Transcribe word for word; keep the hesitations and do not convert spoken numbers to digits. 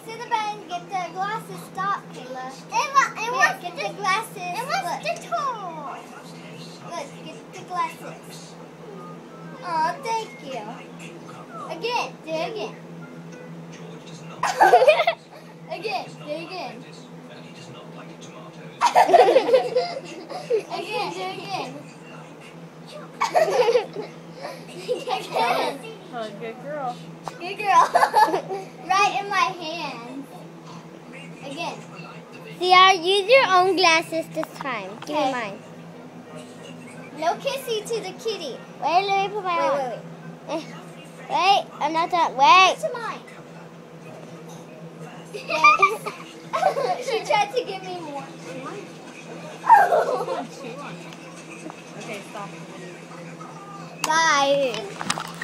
to the bed and get the glasses. Stop, Kayla. It was, it Here, was get the, the glasses. It was Look. the toy. Look, get the glasses. Oh, thank you. Again, do it again. Again, do it again. Again, do it again. Again. Oh, good girl. Good girl. Right in my hand. Again. Sierra, use your own glasses this time. Give me Okay. mine. No kissy to the kitty. Wait, let me put my Wait, on. wait, wait. Eh, Wait, I'm not done. Wait. To mine. She tried to give me more. Okay, stop. Bye.